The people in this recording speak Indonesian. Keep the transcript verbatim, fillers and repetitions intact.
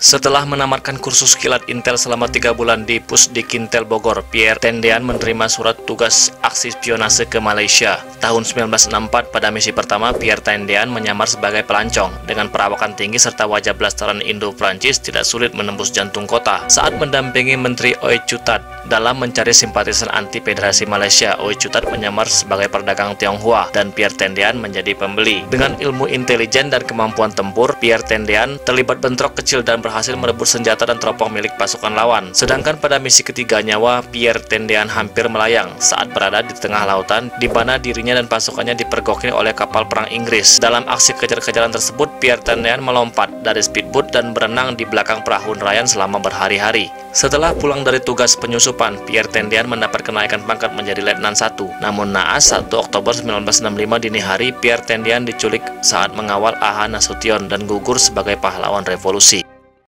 Setelah menamatkan kursus kilat Intel selama tiga bulan di Pusdik Intel Bogor, Pierre Tendean menerima surat tugas aksi spionase ke Malaysia. Tahun seribu sembilan ratus enam puluh empat, pada misi pertama, Pierre Tendean menyamar sebagai pelancong. Dengan perawakan tinggi serta wajah blasteran Indo-Prancis, tidak sulit menembus jantung kota. Saat mendampingi Menteri Ooi Chu Tat dalam mencari simpatisan anti Federasi Malaysia, Ooi Chu Tat menyamar sebagai pedagang Tionghoa dan Pierre Tendean menjadi pembeli. Dengan ilmu intelijen dan kemampuan tempur, Pierre Tendean terlibat bentrok kecil dan berhasil merebut senjata dan teropong milik pasukan lawan. Sedangkan pada misi ketiga, nyawa Pierre Tendean hampir melayang saat berada di tengah lautan, di mana dirinya dan pasukannya dipergoki oleh kapal perang Inggris. Dalam aksi kejar-kejaran tersebut, Pierre Tendean melompat dari speedboat dan berenang di belakang perahu nelayan selama berhari-hari. Setelah pulang dari tugas penyusupan, Pierre Tendean mendapat kenaikan pangkat menjadi Letnan satu. Namun naas, satu Oktober seribu sembilan ratus enam puluh lima dini hari, Pierre Tendean diculik saat mengawal A H Nasution dan gugur sebagai pahlawan revolusi.